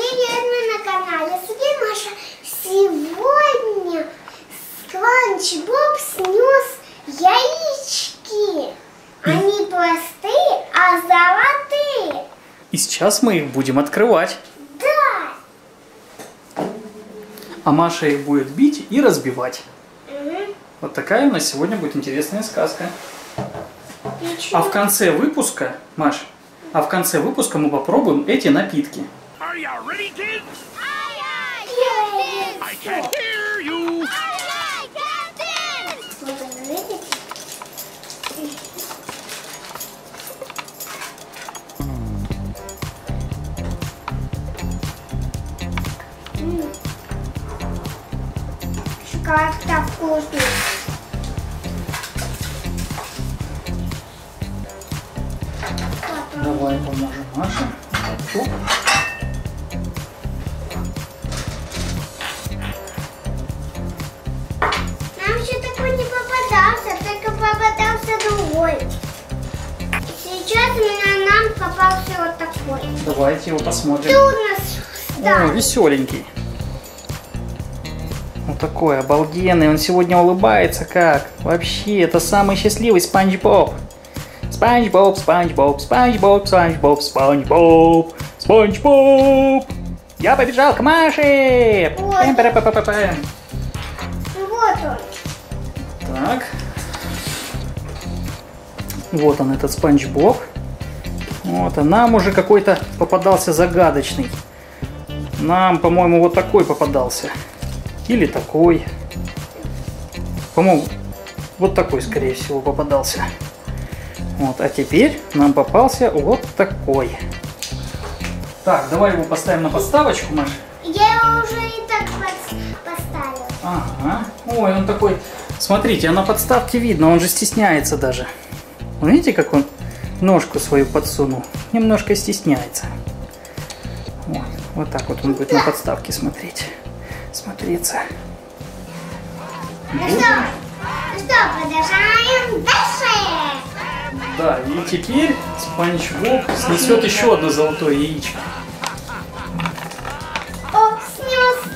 привет, мы на канале Маша. Сегодня Спанч Боб снес яички. Они простые, а золотые. И сейчас мы их будем открывать. Да. А Маша их будет бить и разбивать. Угу. Вот такая у нас сегодня будет интересная сказка. Ничего. А в конце выпуска, Маш, мы попробуем эти напитки. Шоколадка вкусная. Давай поможем Маше. Оп. Нам еще такой не попадался, только попадался другой. Сейчас нам попался вот такой. Давайте его посмотрим. Ты у нас О, встал. веселенький. Вот такой обалденный. Он сегодня улыбается как. Вообще, это самый счастливый Спанч Боб. Спанч Боб, Спанч Боб, Спанч Боб, Спанч Боб, Спанч Боб, Спанч Боб. Я побежал к Маше. Вот. Пэм-пэм-пэм-пэм. Вот он. Так. Вот он, этот Спанч Боб. Вот, а нам уже какой-то попадался загадочный. Нам, по-моему, вот такой попадался. Или такой. По-моему, вот такой, скорее всего, попадался. Вот, а теперь нам попался вот такой. Так, давай его поставим на подставочку, Маша. Я его уже и так поставила. Ага. Ой, он такой... Смотрите, а на подставке видно, он же стесняется даже. Вы видите, как он ножку свою подсунул? Немножко стесняется. Вот, вот так вот он будет на подставке смотреться. Ну что, продолжаем дальше. Да, и теперь Спанч Боб снесет еще одно золотое яичко. О, снес.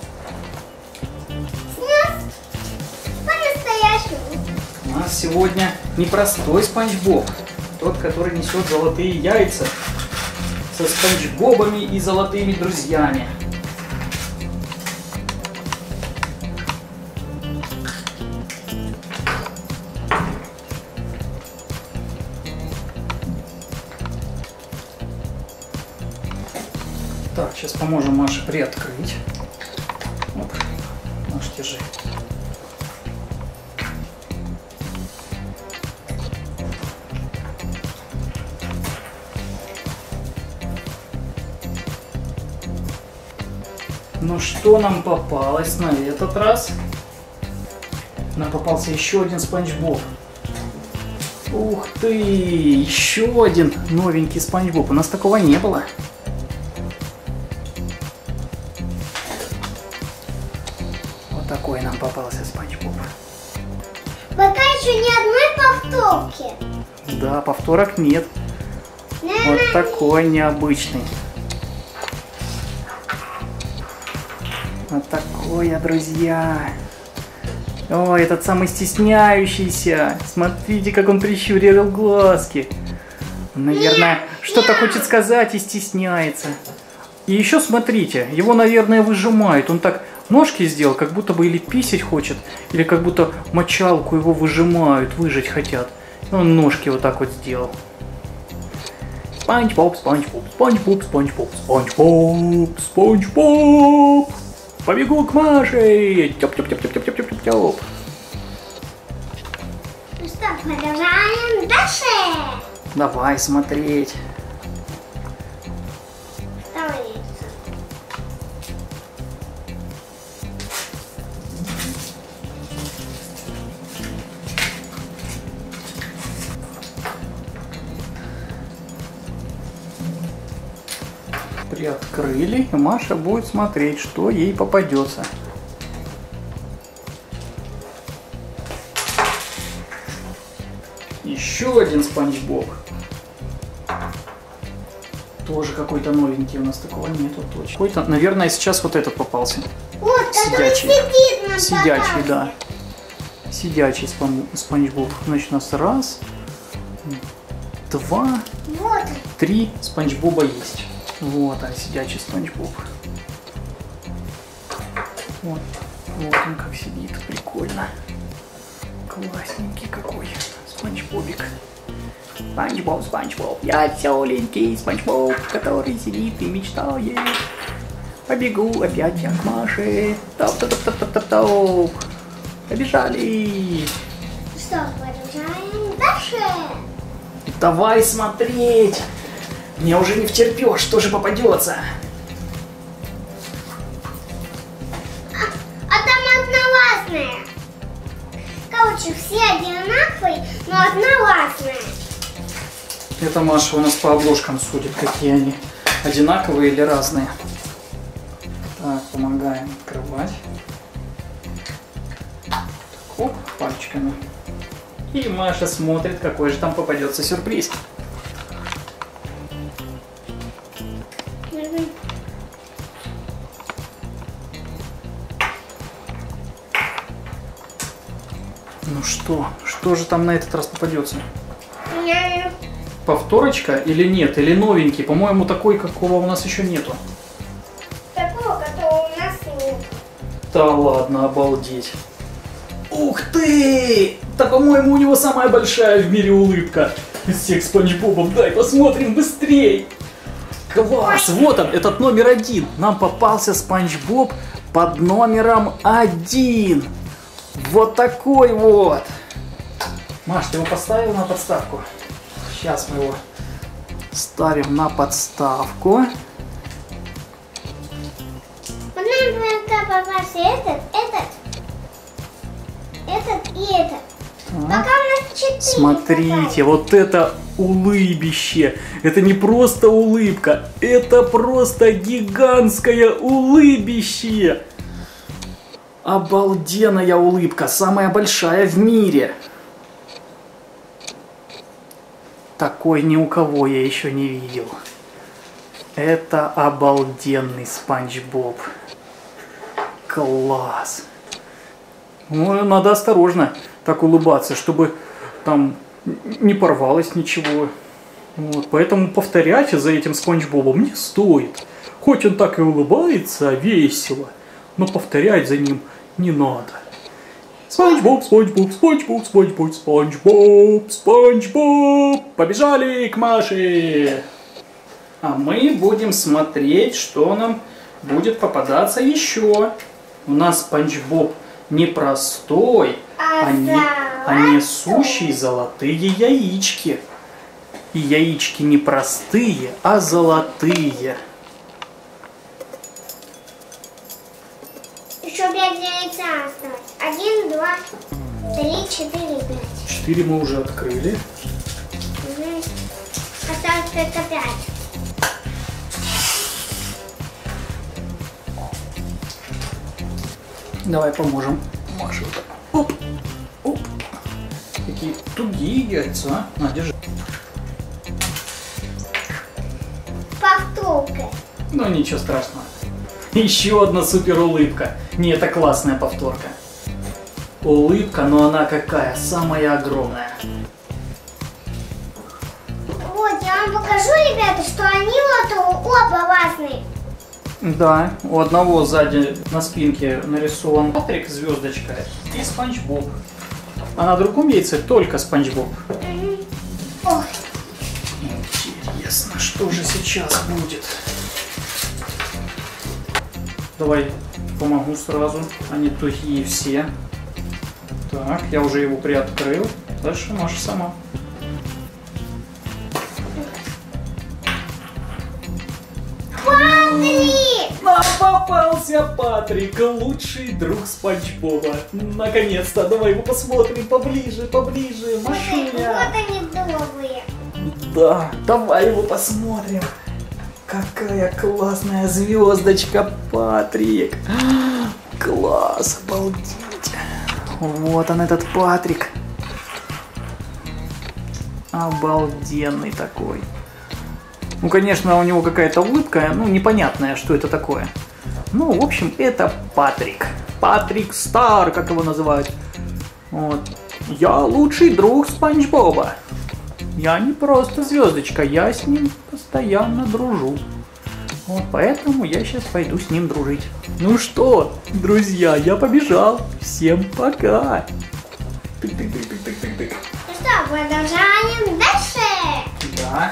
Снес. По-настоящему. У нас сегодня непростой Спанч Боб. Тот, который несет золотые яйца со Спанч Бобами и золотыми друзьями. Так, сейчас поможем Маше приоткрыть. Оп, Маш, держи. Ну что нам попалось на этот раз? Нам попался еще один Спанч Боб. Ух ты! Еще один новенький Спанч Боб. У нас такого не было. Вот такой нам попался Спанч Боб. Пока еще ни одной повторки. Да, повторок нет. Вот такой необычный. Вот такой, друзья. О, этот самый стесняющийся. Смотрите, как он прищурил глазки. Наверное, что-то хочет сказать и стесняется. И еще смотрите, его, наверное, выжимают. Он так ножки сделал, как будто бы или писать хочет, или как будто мочалку его выжимают, выжать хотят. И он ножки вот так вот сделал. Спанч Боб, Спанч Боб, Спанч Боб, Спанч Боб, Спанч Боб, Спанч Боб. Побегу к Маше! Тёп-тёп-тёп-тёп-тёп-тёп-тёп. Ну что, продолжаем дальше. Давай смотреть. Второе яйцо. Приоткрыли, и Маша будет смотреть, что ей попадется. Еще один Спанч Боб. тоже какой-то новенький, у нас такого нету точно. Какой-то, наверное, сейчас вот этот попался. Вот, который Сидячий. сидит на Сидячий, да. Сидячий Спанч Боб. Значит, у нас 1, 2, Вот. 3 Спанч Боба есть. Вот, а сидячий Спанч Боб. Вот он как сидит, прикольно. Классненький какой Спанч Бобик. Спанч Боб, я веселенький Спанч Боб, который сидит и мечтает. Побегу опять я к Маше. Топ-топ-топ-топ-топ-топ. Побежали. Что, продолжаем дальше? Давай смотреть. Мне уже не втерпешь, что же попадется. А там одна ласная. Короче, все одинаковые, но одна ласная. Это Маша у нас по обложкам судит, какие они. Одинаковые или разные. Так, помогаем открывать. Оп, пальчиками. И Маша смотрит, какой же там попадется сюрприз. Ну что же там на этот раз попадется? Повторочка или нет? Или новенький? По-моему, такой, какого у нас еще нету. Такого, которого у нас нет. Да ладно, обалдеть. Ух ты! Да, по-моему, у него самая большая в мире улыбка из всех Спанч Бобов. Дай посмотрим быстрей. Класс! Вот он, этот номер 1. Нам попался Спанч Боб под номером 1. Вот такой вот. Маш, ты его поставил на подставку? Сейчас мы его ставим на подставку. Вот нам попался этот и этот. Пока у нас 4. Смотрите, вот это улыбище. Это не просто улыбка, это просто гигантское улыбище. Обалденная улыбка, самая большая в мире. Такой ни у кого я еще не видел. Это обалденный Спанч Боб. Класс. Ну, надо осторожно так улыбаться, чтобы там не порвалось ничего. Вот, поэтому повторять за этим Спанч Бобом не стоит. Хоть он так и улыбается весело, но повторять за ним не надо. Спанч Боб, Спанч Боб, Спанч Боб, Спанч Боб, Спанч Боб, Спанч Боб. Побежали к Маше. А мы будем смотреть, что нам будет попадаться еще. У нас Спанч Боб не простой, а несущий золотые яички. И яички не простые, а золотые. Еще 5 яйца осталось. 1, 2, 3, 4, 5. 4 мы уже открыли. Угу. Осталось только 5. Давай поможем Маше. Оп, оп. Какие тугие яйца. На, держи. Повторка. Ну ничего страшного. Еще одна супер улыбка. Не, это классная повторка. Улыбка, но она какая? Самая огромная. Вот, я вам покажу, ребята, что они вот оба разные. Да, у одного сзади на спинке нарисован Патрик, звездочка, и Спанч Боб. А на другом яйце только Спанч Боб. Ой. Интересно, что же сейчас будет? Давай помогу сразу, они тугие все. Так, я уже его приоткрыл. Дальше Маша сама. Патрик! Нам попался Патрик, лучший друг Спанч Боба. Наконец-то, давай его посмотрим поближе, поближе, Машуня. Вот они добрые. Да, давай его посмотрим. Какая классная звездочка, Патрик. Класс, обалдеть. Вот он, этот Патрик. Обалденный такой. Ну, конечно, у него какая-то улыбка, ну, непонятная, что это такое. Ну, в общем, это Патрик. Патрик Стар, как его называют. Вот. Я лучший друг Спанч Боба. Я не просто звездочка, я с ним постоянно дружу. Вот поэтому я сейчас пойду с ним дружить. Ну что, друзья, я побежал. Всем пока. Тык-тык-тык-тык-тык-тык. Ну что, продолжаем дальше. Да.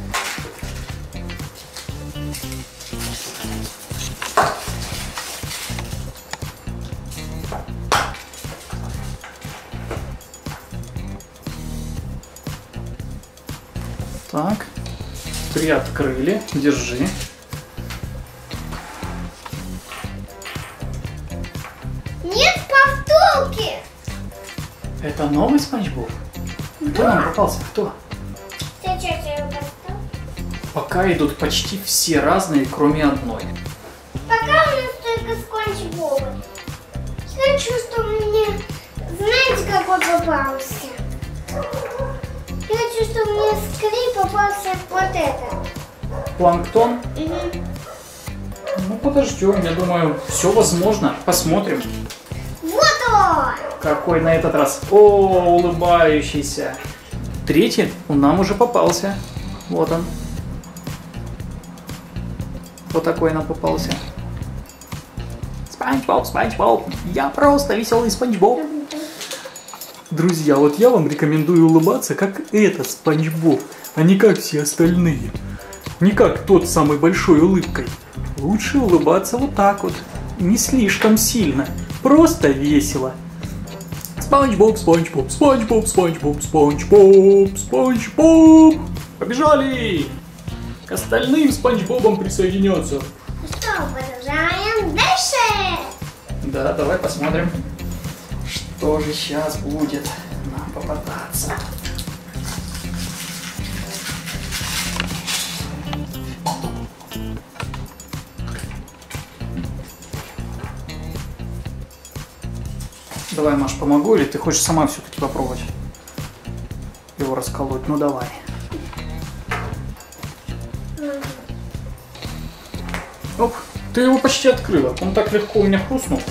Так, приоткрыли, держи. Нет повторки. Это новый Спанч Боб? Кто нам попался? Кто? Ты что, я поставил? Пока идут почти все разные, кроме одной. Пока у нас только Спанч Боб. Хочу, что мне... Знаете, какой попался? Я хочу, чтобы мне с Кри попался вот этот. Планктон? Ну, подождем, я думаю, все возможно. Посмотрим. Вот он! Какой на этот раз? О, улыбающийся. Третий он нам уже попался. Вот он. Вот такой нам попался. Спанч Боб, Спанч Боб. Я просто веселый Спанч Боб. Друзья, вот я вам рекомендую улыбаться, как этот Спанч Боб, а не как все остальные. Не как тот с самой большой улыбкой. Лучше улыбаться вот так вот. Не слишком сильно. Просто весело. Спанч Боб, Спанч Боб, Спанч Боб, Спанч Боб, Спанч Боб, Спанч Боб. Побежали! К остальным Спанч Бобам присоединяться. Ну что, продолжаем дальше. Да, давай посмотрим, что же сейчас будет нам попадаться. Давай, Маш, помогу, или ты хочешь сама все-таки попробовать его расколоть? Ну давай. Оп, ты его почти открыла. Он так легко у меня хрустнул.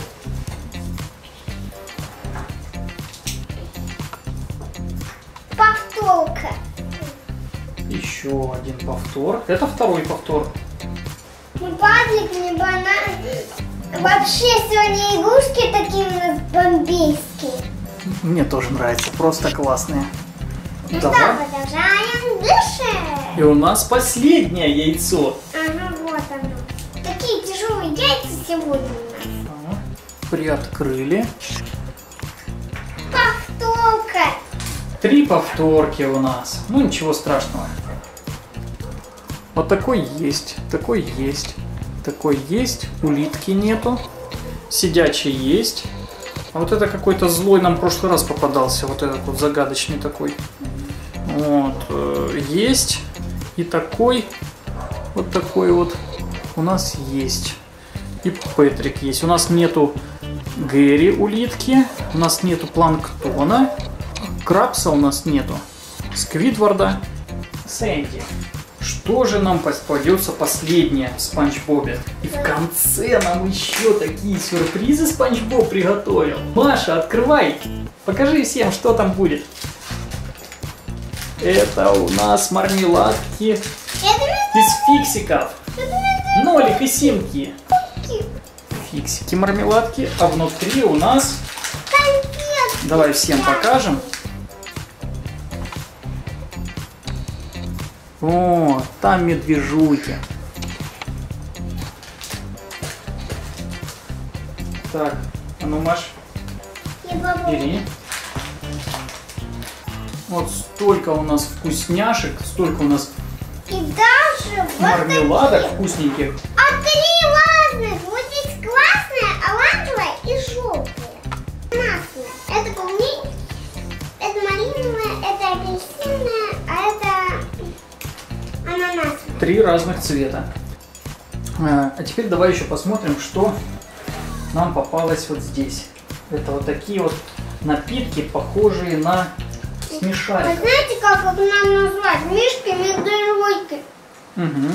Повторка. Еще один повтор. Это второй повтор. Ну, Патрик, не банан. Вообще сегодня игрушки такие у нас бомбейские. Мне тоже нравится, просто классные. Ну Давай. что, продолжаем дальше. И у нас последнее яйцо. Ага, вот оно. Такие тяжелые яйца сегодня у нас. Приоткрыли. Повторка. 3 повторки у нас. Ну ничего страшного. Вот такой есть, такой есть, такой есть. Улитки нету. Сидячий есть. А вот это какой-то злой нам в прошлый раз попадался. Вот этот вот загадочный такой. Вот. Есть. И такой. Вот такой вот у нас есть. И Патрик есть. У нас нету Гэри улитки. У нас нету Планктона. Крабса у нас нету. Сквидварда. Сэнди. Что же нам попадется последнее в Спанч Бобе? И в конце нам еще такие сюрпризы Спанч Боб приготовил. Маша, открывай. Покажи всем, что там будет. Это у нас мармеладки из фиксиков. Нолик и Симки. Фиксики мармеладки. А внутри у нас... Давай всем покажем. О, там медвежуйки. Так, а ну, Маш, бери. Вот столько у нас вкусняшек, столько у нас И даже вот мармеладок такие. вкусненьких. А 3 разных. Вот здесь красная, оранжевая и желтая. Красная. Это полней, это малиновая, это апельсиновая, а это ананас. 3 разных цвета. А теперь давай еще посмотрим, что нам попалось вот здесь. Это вот такие вот напитки, похожие на Вы смешариков. знаете, как их нам назвать? Мишки, медвежонки. Угу.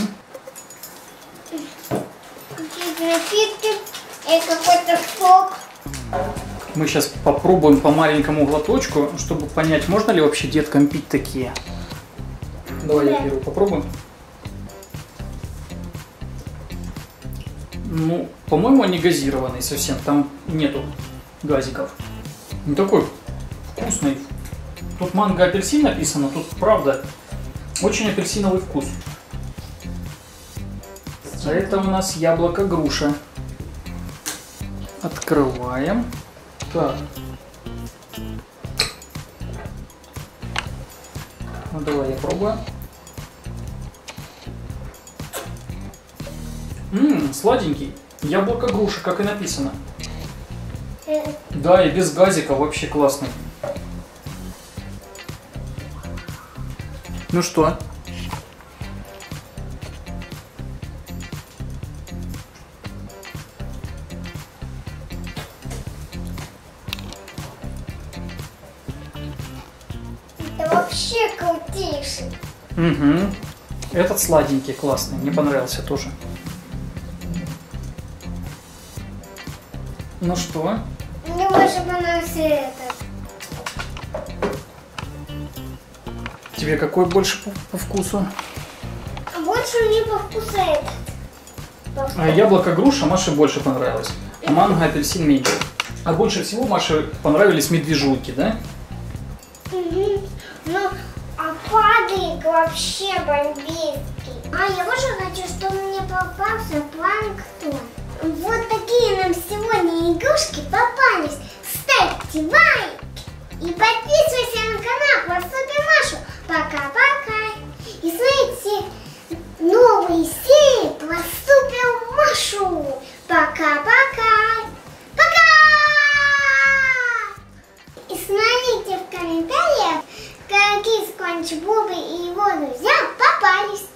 Какие-то напитки и какой-то сок. Мы сейчас попробуем по маленькому глоточку, чтобы понять, можно ли вообще деткам пить такие. Давай я первый попробую. Ну, по-моему, они газированные совсем. Там нету газиков. Не такой вкусный. Тут манго апельсин написано, тут правда очень апельсиновый вкус. А это у нас яблоко груша. Открываем. Так. Ну давай я пробую. Сладенький. Яблоко груша, как и написано. Да, и без газика, вообще классный. Ну что? Это вообще крутейший. Угу. Этот сладенький, классный. Мне понравился тоже. Ну что? Мне больше понравился этот. Тебе какой больше по вкусу? А больше мне по вкусу этот. А яблоко груша Маше больше понравилось. А манго апельсин меньше. А больше всего Маше понравились медвежонки, да? Угу. Ну, а падик вообще бомбейский. А я тоже хочу, чтобы мне попался планктон. Вот такие нам сегодня игрушки попались. Ставьте лайк и подписывайся на канал Пластупим Машу. Пока-пока. И смотрите новые серии Пластупим Машу. Пока-пока. Пока! И смотрите в комментариях, какие Спанч Боб и его друзья попались.